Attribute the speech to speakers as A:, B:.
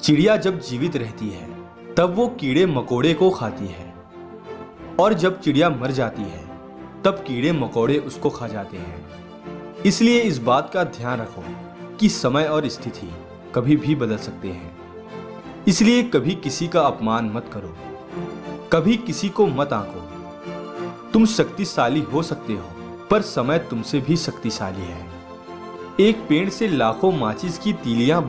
A: चिड़िया जब जीवित रहती है तब वो कीड़े मकोड़े को खाती है, और जब चिड़िया मर जाती है तब कीड़े मकोड़े उसको खा जाते हैं। इसलिए इस बात का ध्यान रखो कि समय और स्थिति कभी भी बदल सकते हैं। इसलिए कभी किसी का अपमान मत करो, कभी किसी को मत आंको। तुम शक्तिशाली हो सकते हो, पर समय तुमसे भी शक्तिशाली है। एक पेड़ से लाखों माचिस की तीलियां